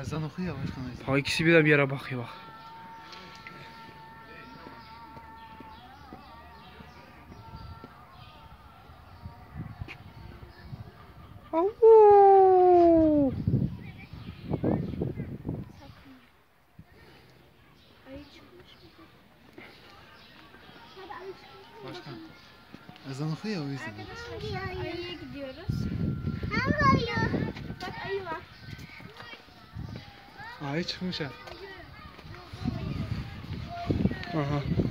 Ezan okuyor başkan. Bak ikisi birden bir yere bakıyor bak. Au! Başkan. Ezan okuyor o yüzden. Arkadaşlar ayıya gidiyoruz. Hangi ayı? Bak ayı var. Ay çıkmış ha. Aha.